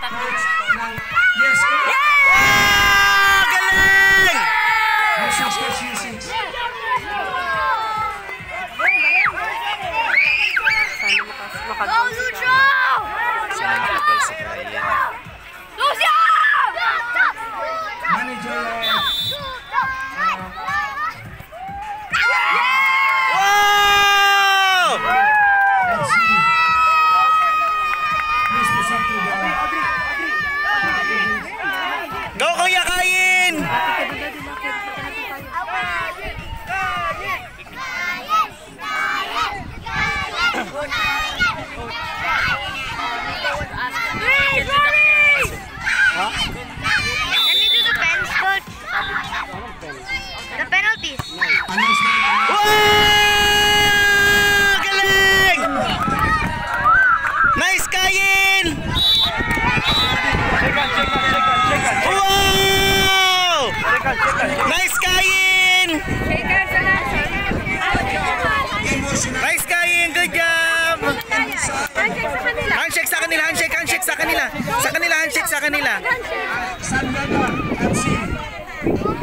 Yes, Galing! Go, Lucio! Sana makagol si Ryan. Lucio! Manager. Wow! Let's see. Please present to the... Go, Kuya Kain! Can we do the pens, coach? The penalties. Wow! Galing! Nice, Kain! Wow! Nice, Kain! Nice, Kain! Good job! Handshake sa kanila, handshake sa kanila. Sa kanila, handshake sa kanila. Sandala.